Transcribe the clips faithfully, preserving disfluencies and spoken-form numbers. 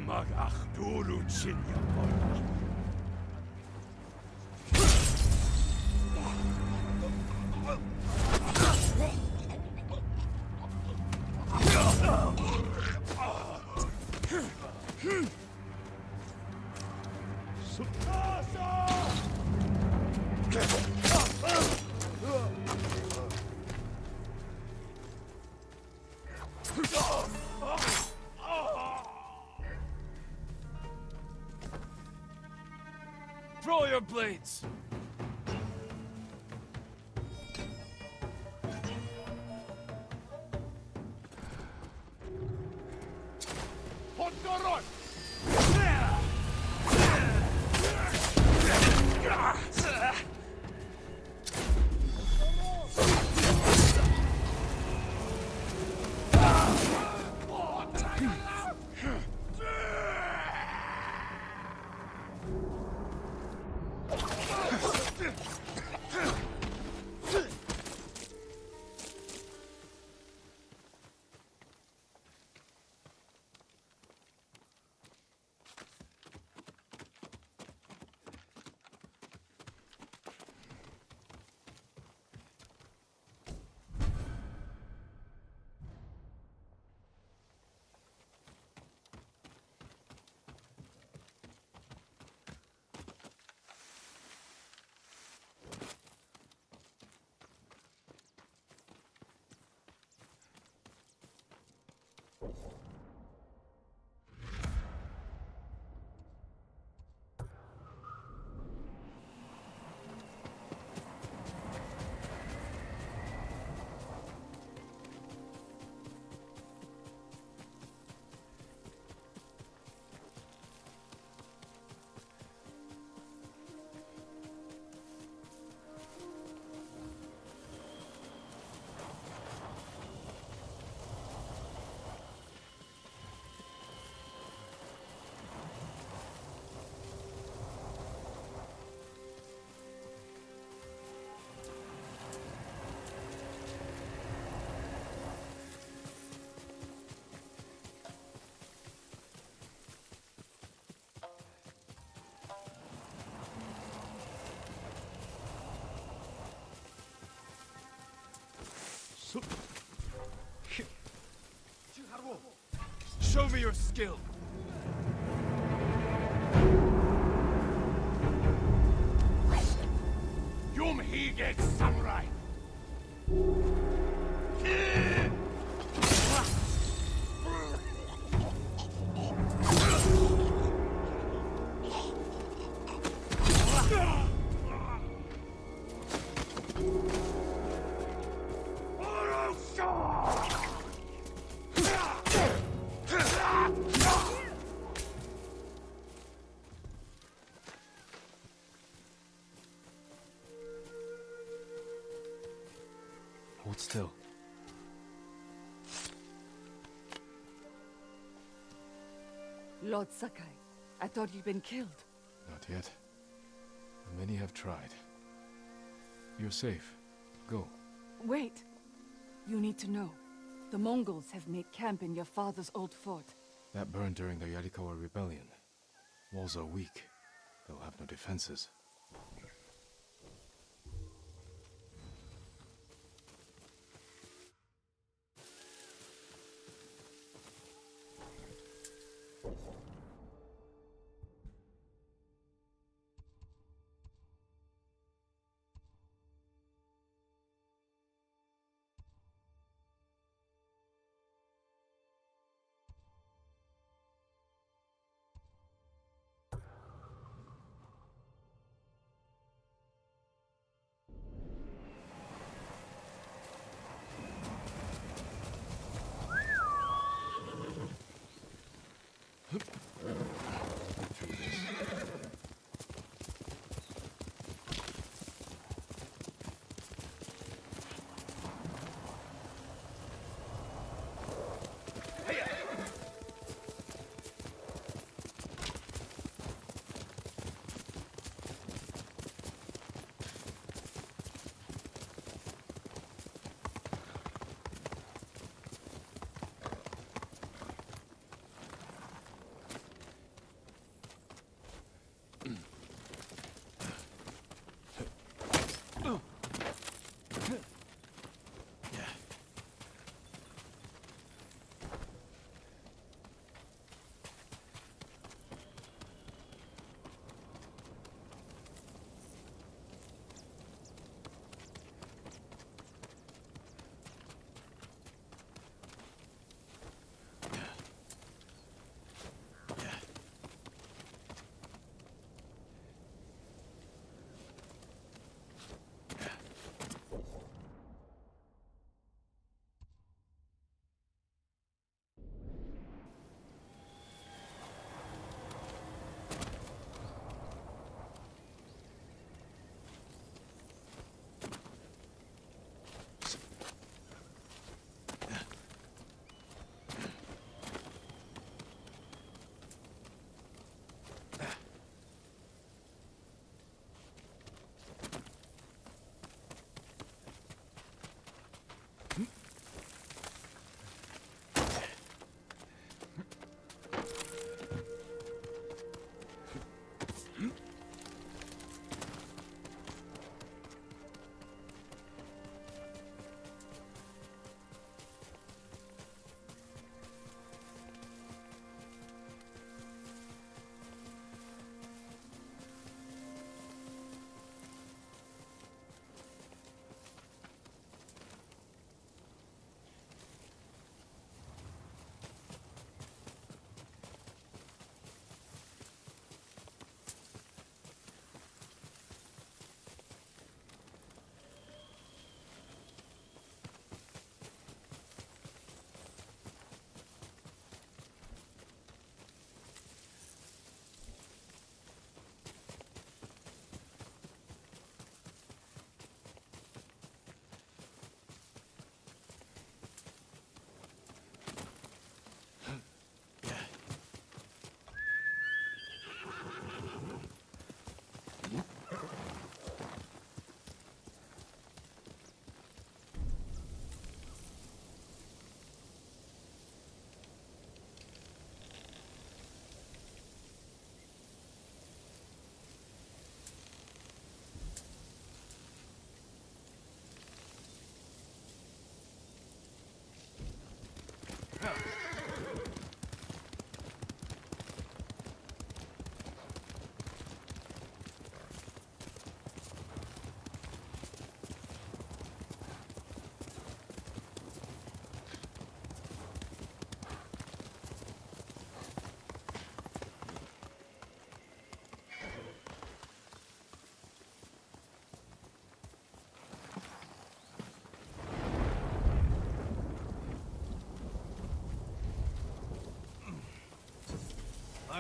mag ach duru chinya bola. Draw your blades! Hontorot! Show me your skill! Yum Hige Samurai! Hold still. Lord Sakai, I thought you'd been killed. Not yet. Many have tried. You're safe. Go. Wait. You need to know. The Mongols have made camp in your father's old fort. That burned during the Yarikawa rebellion. Walls are weak. They'll have no defenses.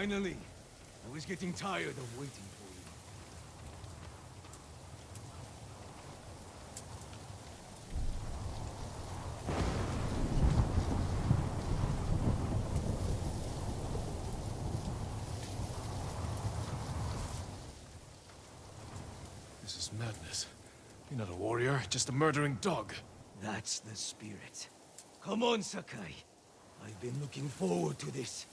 Finally! I was getting tired of waiting for you. This is madness. You're not a warrior, just a murdering dog. That's the spirit. Come on, Sakai. I've been looking forward to this.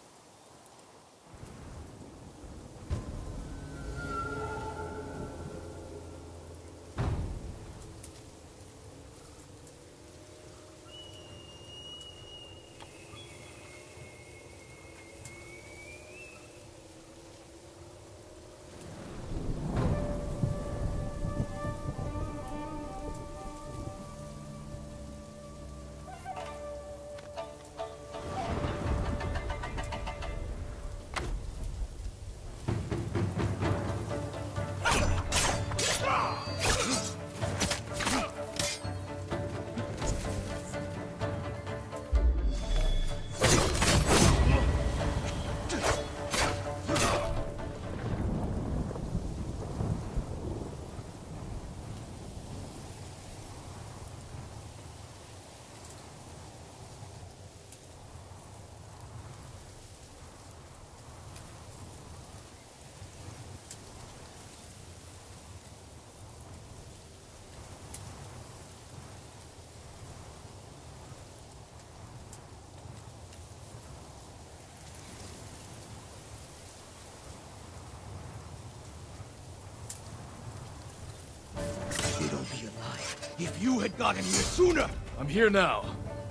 They'd all be alive if you had gotten here sooner! I'm here now.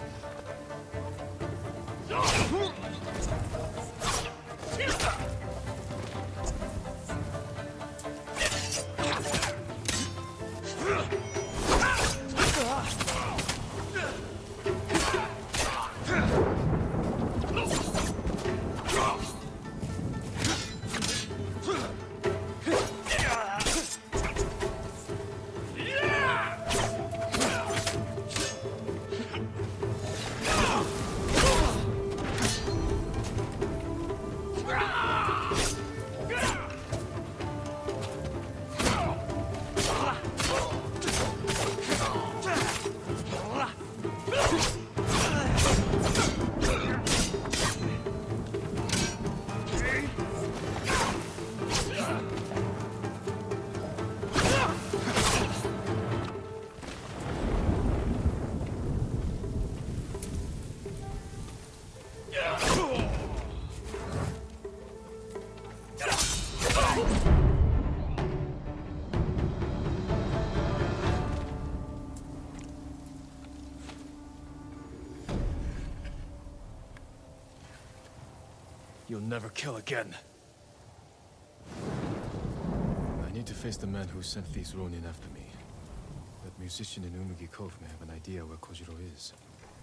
You'll never kill again. I need to face the man who sent these Ronin after me. That musician in Umugi Cove may have an idea where Kojiro is.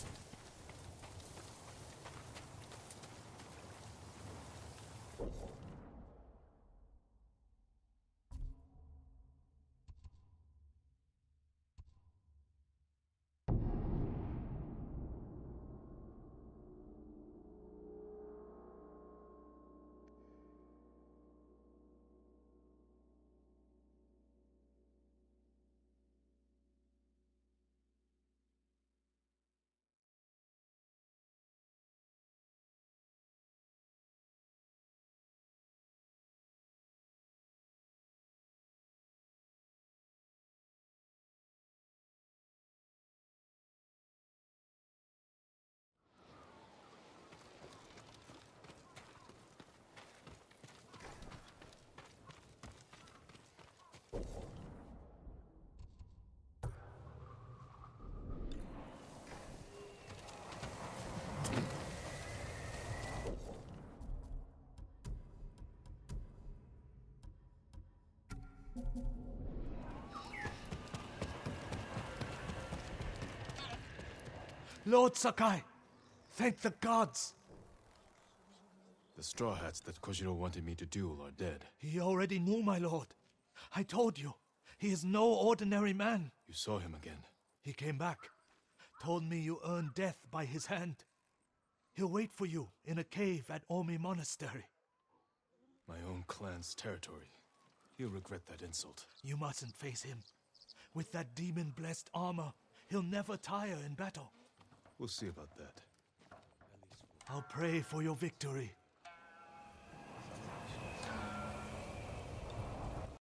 Lord Sakai, thank the gods. The Straw Hats that Kojiro wanted me to duel are dead. He already knew, my lord. I told you, he is no ordinary man. You saw him again. He came back, told me you earned death by his hand. He'll wait for you in a cave at Omi Monastery. My own clan's territory. He'll regret that insult. You mustn't face him. With that demon-blessed armor, he'll never tire in battle. We'll see about that. I'll pray for your victory.